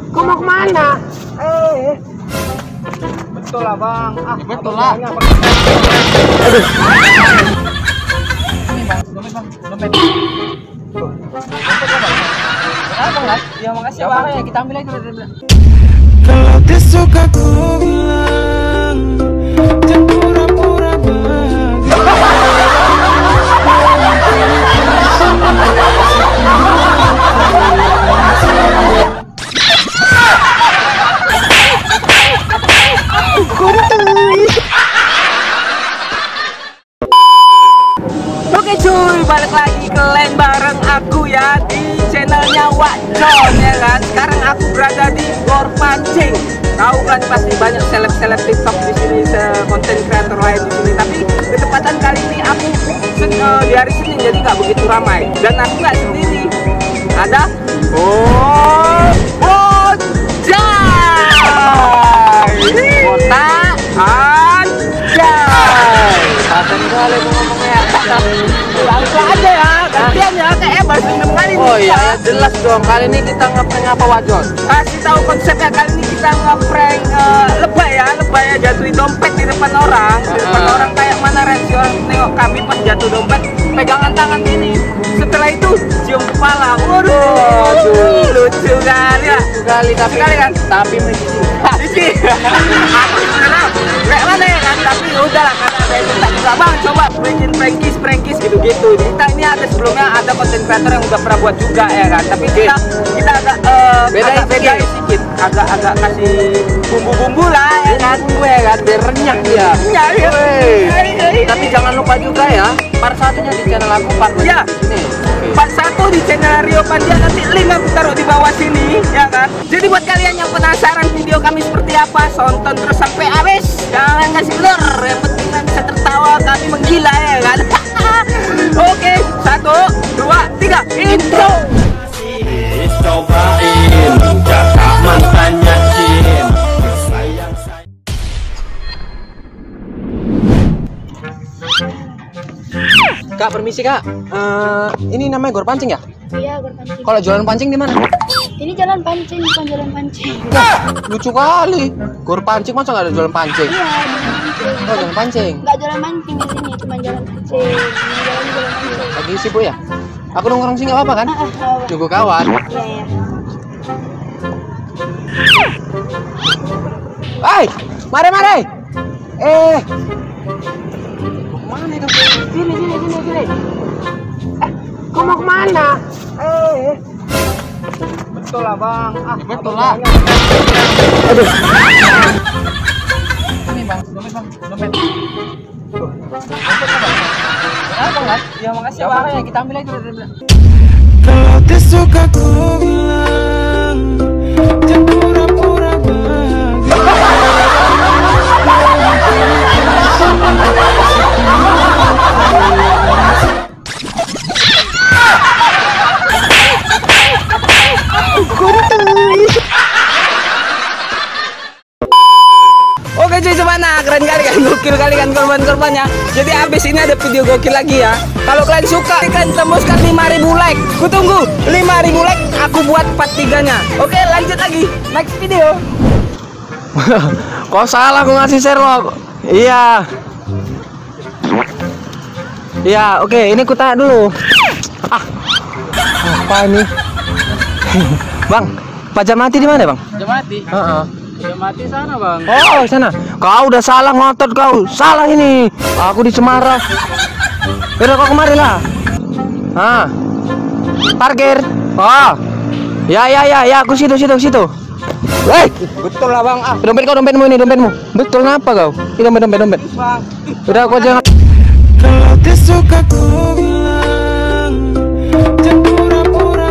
Kau mau kemana? Betul lah bang. Betul lah. Ini bang, dompet bang, dompet. Kenapa nggak? Ya makasih bang. Ya kita ambil aja dulu. Kalau dia suka ku bilang dan pura-pura Oke cuy, balik lagi ke LAN bareng aku ya di channelnya Wakjon ya kan. Sekarang aku berada di Gor Pancing. Tahu kan pasti banyak seleb-seleb TikTok di sini, konten kreator lain di sini. Tapi ketepatan kali ini aku di hari Senin jadi nggak begitu ramai. Dan aku nggak sendiri. Ada Bojai. Kota Anjay. Paten kali ngomongnya. Langsung aja ya, gantian ya, kayak baru 6 kali nih. Oh iya, ya jelas dong. Kali ini kita ngeprank apa Wakjon? Kasih tahu konsepnya, kali ini kita ngeprank lebay ya jatuhin dompet di depan orang. Di depan orang kayak mana reaksi nengok kami pas jatuh dompet, pegangan tangan ini. Setelah itu cium kepala. Waduh, lucu kali ya. Lucu kali kan? Tapi menjijik. Aku sebenarnya kayak mana ya kan, tapi udahlah karena saya minta juga bang coba bikin prankis gitu-gitu. Kita ini ada sebelumnya ada konten kreator yang udah pernah buat juga ya kan, tapi kita agak beda sedikit, agak kasih bumbu-bumbu lah ya kan, gue kan biar renyah dia. Ya. Tapi jangan lupa juga ya, part satunya di channel aku, part ya. Ini. Part 1 di channel Rio Pandia, nanti link aku taruh di bawah sini ya kan. Jadi buat kalian yang penasaran video kami seperti apa, tonton terus sampai habis. Jangan kasih blur, yang penting kalian bisa tertawa, kami menggila ya kan. Oke, 1, 2, 3, intro. cobain kakak mantannya Jin. Kak, permisi kak. Ini namanya Gor Pancing ya? Iya, Gor Pancing. Kalau jualan pancing di mana? Ini jalan pancing, bukan jalan pancing. Lucu kali. Gor Pancing masa nggak ada jualan pancing? Iya, jalan pancing. Oh, jualan pancing. Nggak jalan pancing di sini, cuma jalan pancing. Jalan pancing. Lagi sibuk ya? Aku nongkrong sih nggak apa-apa kan? Tunggu kawan. Iya, iya. Hai, mari. Kemana itu? Sini. Kau mau kemana? Betul lah bang. Betul lah. Aduh. Ini bang, dompet. Kenapa nggak? Ya makasih bang. Ya kita ambil aja dulu. Kalau dia suka ku bilang dan pura-pura Oke cuy, gimana? Keren kali kan, gokil kali kan korban-korbannya. Jadi abis ini ada video gokil lagi ya. Kalau kalian suka, kalian tembuskan 5.000 like. Kutunggu 5.000 like, aku buat part 3-nya. Oke, lanjut lagi. Next video. Kok salah aku ngasih share lo? Iya. Iya, oke, ini ku tanya dulu. Apa ini? Bang, pajar mati di mana, Bang? Jamati. Heeh. Jamati sana bang. Oh, sana. Kau udah salah ngotot kau. Salah ini. Aku di Cemara. Udah kau kemari lah. Parkir. Oh. Ya, aku situ. Weh, Betul lah bang. dompetmu ini, dompetmu. Betul ngapa kau? Ini dompet. Bang. Udah aku jangan. kalau dia suka ku bilang dan pura-pura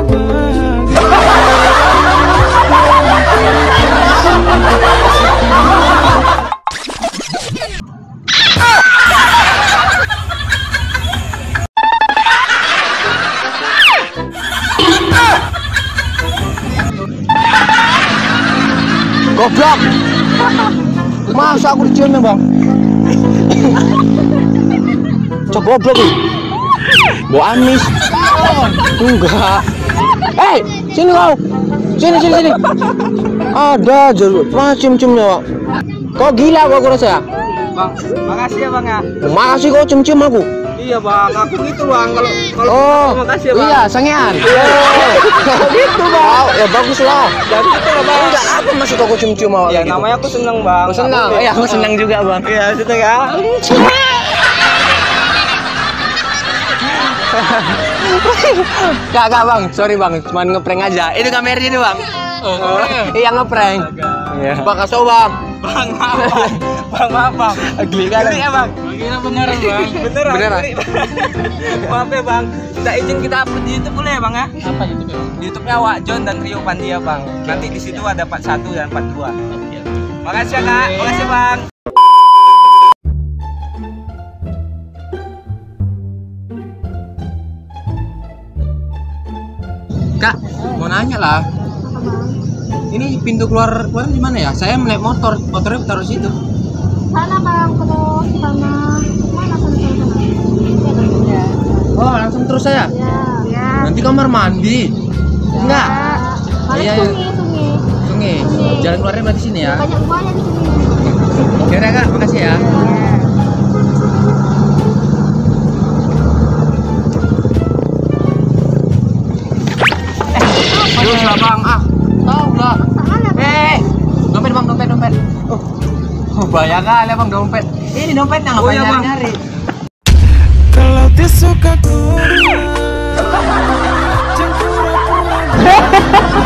Goblok. Masa aku diciumin, Bang? Cok goblok nih. Bo amis. Enggak. Hei, sini kau. Sini. Ada jalur cium-ciumnya, Pak. Kok gila gua rasa ya? Bang, makasih ya bang ya. Makasih kau cium-cium aku. Iya bang, aku gitu bang. Kalau Oh, makasih ya bang. iya, sangean. Gitu bang. Ya bagus lah. Dan gitu lah bang. Enggak, apa maksud aku cium-cium awak Ya gitu? namanya aku seneng bang. Aku senang. Iya, aku senang juga, Bang. Iya seneng ya. Kak, Bang. Sorry, Bang. Cuman ngeprank aja. Itu kameranya nih, Bang. Iya, ngeprank. Iya. Bang, kasih tau, Bang. Bang apa? Bang apa? Geli kan? Geli ya bang? Gila beneran bang. Beneran. Geli, Bang. Maaf ya bang. Minta izin kita upload di YouTube boleh ya bang ya? Apa YouTube bang? Di YouTube-nya Wak John dan Rio Pandia bang. Nanti di situ ada part 1 dan part 2. Makasih ya kak. Makasih bang. Kak, mau nanya lah. Ini pintu keluar di mana ya? Saya naik motornya taruh situ. Sana bang, terus sama mana sana. Ya. Oh, langsung terus saya. Ya. Nanti kamar mandi. Enggak. Ada Iya, sungai. Sungai. Jalan keluarnya berarti sini ya. Banyak buahnya di sini. Ya udah, Kak, makasih ya. Terus lah bang, tahu lah. Dompet bang, dompet. Oh, banyak kali bang dompet. Ini dompetnya Oh, iya, Bang. nyari. Kalau dia suka goyang, jangan pura-pura.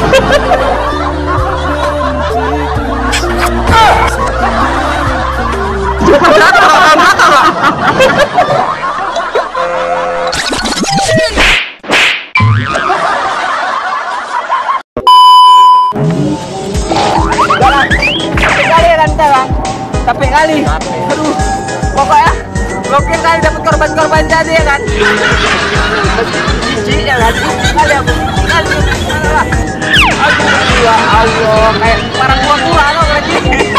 Capek kali ya kan kita bang? Capek kali. Aduh. Pokoknya gokil kali dapat korban-korban jadi ya kan? Jijik ya kan? Kali aku. Kali. Aduh ya Allah, kayak parang tua loh lagi.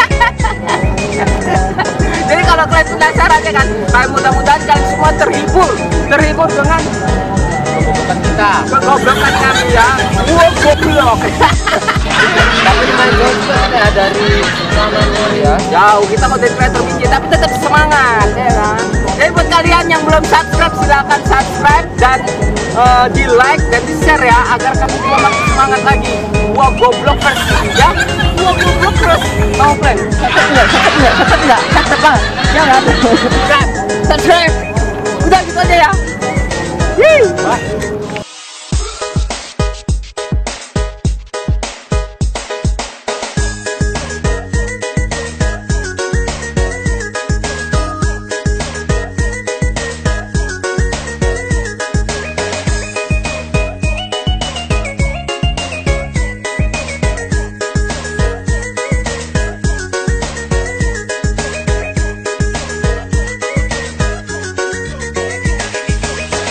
Jadi kalau kalian penasaran ya kan, kayak mudah-mudahan kalian semua terhibur dengan Bukan kita. kegoblokan kami ya. Goblok. Tapi dengan dompet ya dari namanya ya. Jauh kita mau jadi kreator biji tapi tetap semangat ya kan. Jadi buat kalian yang belum subscribe silahkan subscribe dan di like dan di share ya agar kami semua makin semangat lagi. Wah goblokers ya. Wah goblokers. Mau plan? Cakep banget. Ya kan? Subscribe. Udah gitu aja ya. Bye.